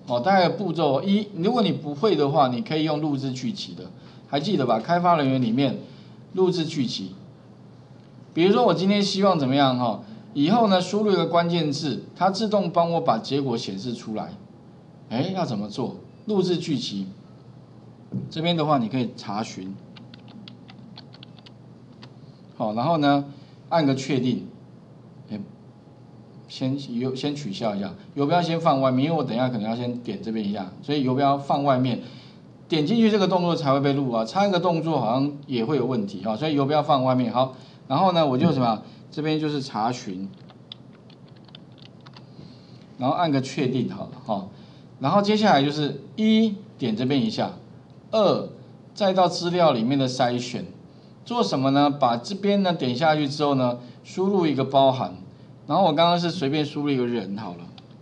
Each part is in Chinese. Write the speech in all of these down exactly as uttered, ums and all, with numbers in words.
哦，大概的步骤一，如果你不会的话，你可以用录制句集的，还记得吧？开发人员里面录制句集，比如说我今天希望怎么样哈？以后呢，输入一个关键字，它自动帮我把结果显示出来。哎，要怎么做？录制句集，这边的话你可以查询，好，然后呢，按个确定，哎，先游先取消一下，游标先放外面，因为我等一下可能要先点这边一下，所以游标放外面，点进去这个动作才会被录啊，差一个动作好像也会有问题啊，所以游标放外面好，然后呢，我就什么，这边就是查询。然后按个确定好了哈，然后接下来就是一点这边一下，二再到资料里面的筛选，做什么呢？把这边呢点下去之后呢，输入一个包含，然后我刚刚是随便输入一个人好了，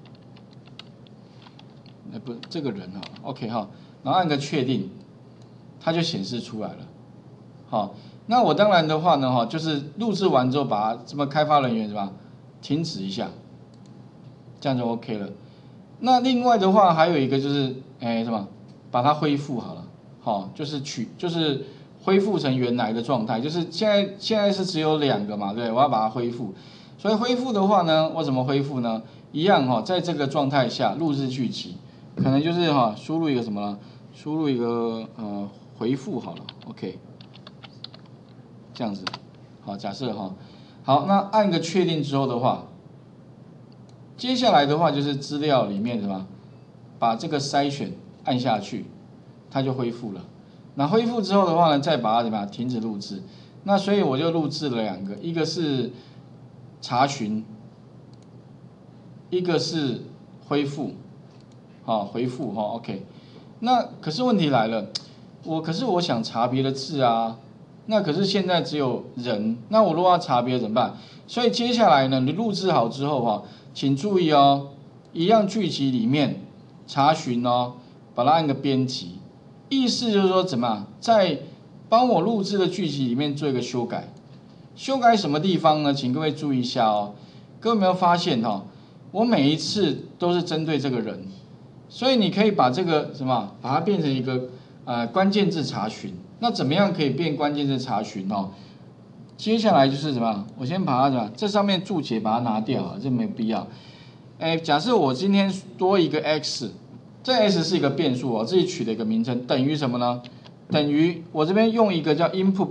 哎不这个人好了 ，OK 哈，然后按个确定，它就显示出来了，好，那我当然的话呢哈，就是录制完之后把它这么开发人员是吧，停止一下。这样就 OK 了。那另外的话还有一个就是，哎什么，把它恢复好了，好，就是取就是恢复成原来的状态，就是现在现在是只有两个嘛，对，我要把它恢复。所以恢复的话呢，我怎么恢复呢？一样哈，在这个状态下录制句集，可能就是哈输入一个什么呢？输入一个呃回复好了 ，OK， 这样子，好，假设哈，好，那按个确定之后的话。接下来的话就是资料里面什么，把这个筛选按下去，它就恢复了。那恢复之后的话呢，再把它怎么样停止录制。那所以我就录制了两个，一个是查询，一个是恢复，好回复哈 ，OK。那可是问题来了，我可是我想查别的字啊，那可是现在只有人，那我如果要查别的怎么办？所以接下来呢，你录制好之后哈。请注意哦，一样句集里面查询哦，把它按个编辑，意思就是说怎么样，在帮我录制的句集里面做一个修改。修改什么地方呢？请各位注意一下哦。各位有没有发现哈、哦？我每一次都是针对这个人，所以你可以把这个什么，把它变成一个呃关键字查询。那怎么样可以变关键字查询哦？接下来就是什么？我先把它什么？这上面注解把它拿掉啊，这没有必要。哎，假设我今天多一个 x， 这 x 是一个变数哦，自己取的一个名称，等于什么呢？等于我这边用一个叫 input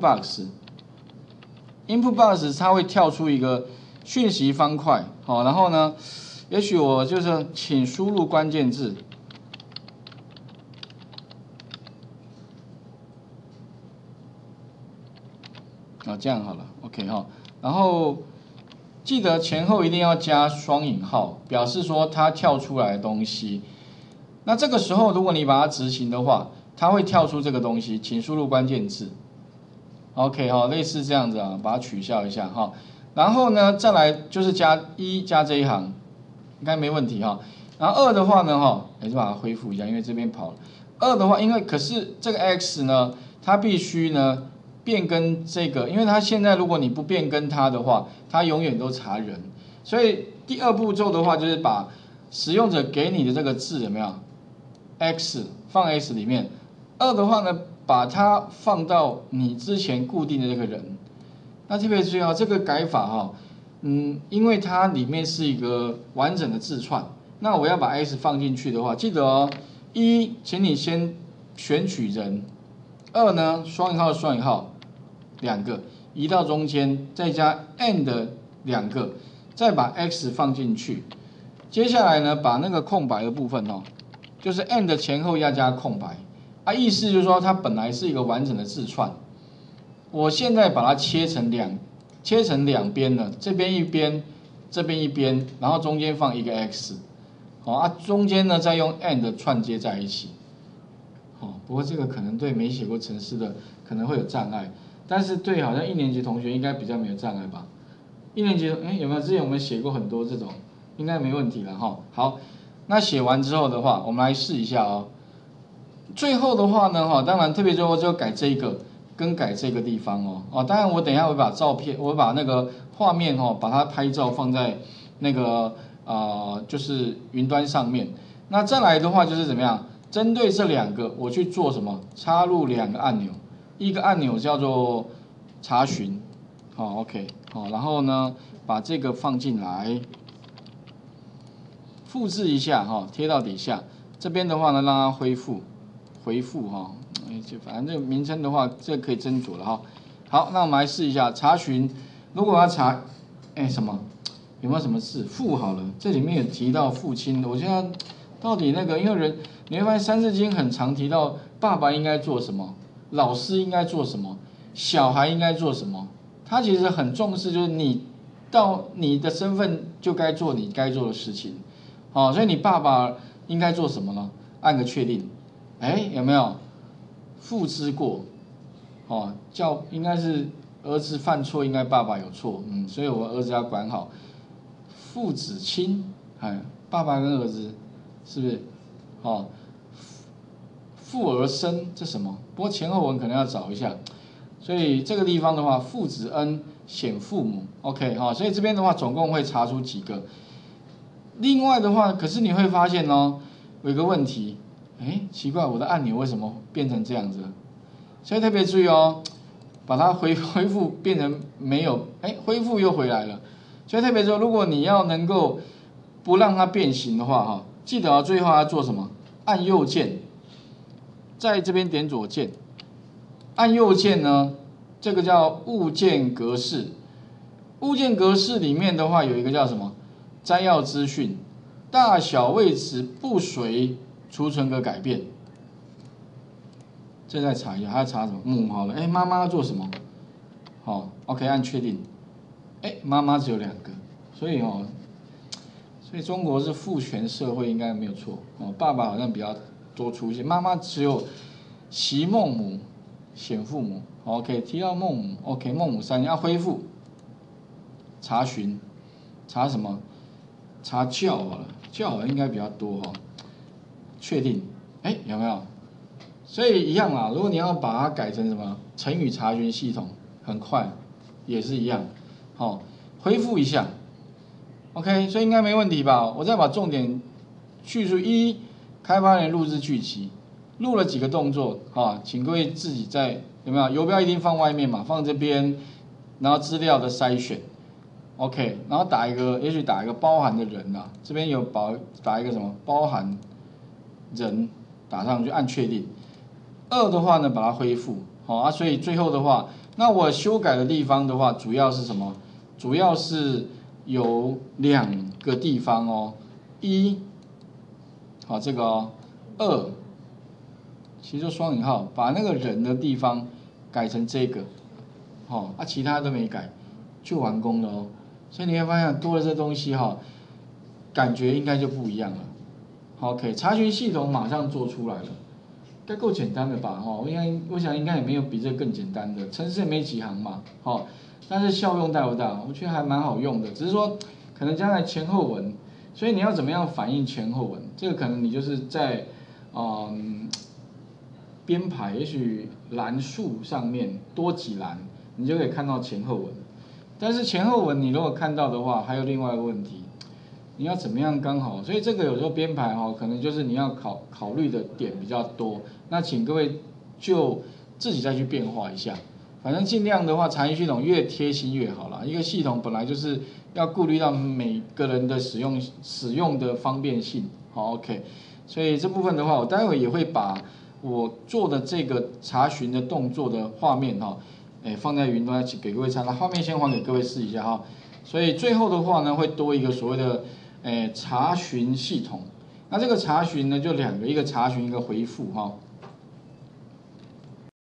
box。input box 它会跳出一个讯息方块，好，然后呢，也许我就是请输入关键字。啊，这样好了 ，OK 哈。然后记得前后一定要加双引号，表示说它跳出来的东西。那这个时候，如果你把它执行的话，它会跳出这个东西，请输入关键字。OK 哈，类似这样子啊，把它取消一下哈。然后呢，再来就是加一加这一行，应该没问题哈。然后二的话呢哈，还是把它恢复一下，因为这边跑了。二的话，因为可是这个 x 呢，它必须呢。变更这个，因为它现在如果你不变更它的话，它永远都查人。所以第二步骤的话，就是把使用者给你的这个字有没有 x 放 x 里面，二的话呢，把它放到你之前固定的这个人。那特别注意啊，这个改法哈、哦，嗯，因为它里面是一个完整的字串，那我要把 x 放进去的话，记得哦，一，请你先选取人。二呢，双引号双引号两个移到中间，再加 and 两个，再把 x 放进去。接下来呢，把那个空白的部分哦，就是 and 前后要加空白啊，意思就是说它本来是一个完整的字串，我现在把它切成两，切成两边了，这边一边，这边一边，然后中间放一个 x， 好啊，中间呢再用 and 串接在一起。哦，不过这个可能对没写过程式的可能会有障碍，但是对好像一年级同学应该比较没有障碍吧？一年级哎有没有之前我们写过很多这种，应该没问题了哈。好，那写完之后的话，我们来试一下哦。最后的话呢哈，当然特别最后就改这一个，更改这个地方哦。哦，当然我等一下会把照片，我会把那个画面哈，把它拍照放在那个啊、呃、就是云端上面。 那再来的话就是怎么样？针对这两个，我去做什么？插入两个按钮，一个按钮叫做查询，好 ，OK， 好，然后呢，把这个放进来，复制一下哈，贴到底下。这边的话呢，让它恢复，回复哈，哎，就反正这个名称的话，这个可以斟酌了哈。好，那我们来试一下查询，如果要查，哎什么？有没有什么字？父好了，这里面有提到父亲，我现在到底那个，因为人你会发现《三字经》很常提到爸爸应该做什么，老师应该做什么，小孩应该做什么，他其实很重视，就是你到你的身份就该做你该做的事情，好，所以你爸爸应该做什么呢？按个确定，哎，有没有父之过？哦，叫应该是儿子犯错，应该爸爸有错，嗯，所以我儿子要管好。父子亲，哎，爸爸跟儿子是不是？哦，父而生这什么？不过前后文可能要找一下，所以这个地方的话，父子恩显父母 ，OK 哈、哦，所以这边的话总共会查出几个。另外的话，可是你会发现哦，有一个问题，哎，奇怪，我的按钮为什么变成这样子？所以特别注意哦，把它恢恢复变成没有，哎，恢复又回来了。所以特别说，如果你要能够不让它变形的话，哈，记得啊，最后要做什么？按右键，在这边点左键，按右键呢，这个叫物件格式。物件格式里面的话，有一个叫什么？摘要资讯，大小位置不随储存格改变。这再查一下，还要查什么？母好了，哎，妈妈要做什么？好 ，OK， 按确定。哎，妈妈只有两个，所以哦，所以中国是父权社会，应该没有错哦。爸爸好像比较多出现，妈妈只有习孟母，显父母。OK， 提到孟母 ，OK， 孟母三迁要恢复，查询，查什么？查教好了，教好了应该比较多哈、哦。确定，哎，有没有？所以一样啦，如果你要把它改成什么成语查询系统，很快，也是一样。好，恢复一下 ，OK， 所以应该没问题吧？我再把重点叙述一，开发人录制剧集，录了几个动作啊，请各位自己在有没有游标一定放外面嘛，放这边，然后资料的筛选 ，OK， 然后打一个，也许打一个包含的人啊，这边有保打一个什么包含人打上去，按确定。二的话呢，把它恢复，好啊，所以最后的话，那我修改的地方的话，主要是什么？主要是有两个地方哦，一，好这个哦，二，其实就双引号，把那个人的地方改成这个，好啊，其他都没改，就完工了哦。所以你会发现多了这东西哈，感觉应该就不一样了。OK， 查询系统马上做出来了。该够简单的吧，哈，我应该，我想应该也没有比这更简单的，程式也没几行嘛，哈，但是效用大不大？我觉得还蛮好用的，只是说可能将来前后文，所以你要怎么样反映前后文？这个可能你就是在嗯编排，也许栏数上面多几栏，你就可以看到前后文。但是前后文你如果看到的话，还有另外一个问题。你要怎么样刚好？所以这个有时候编排哈，可能就是你要考考虑的点比较多。那请各位就自己再去变化一下。反正尽量的话，查询系统越贴心越好啦。一个系统本来就是要顾虑到每个人的使用使用的方便性。好 ，OK。所以这部分的话，我待会也会把我做的这个查询的动作的画面哈，哎放在云端给各位参考。画面先还给各位试一下哈。所以最后的话呢，会多一个所谓的。诶，查询系统，那这个查询呢就两个，一个查询，一个回复哈。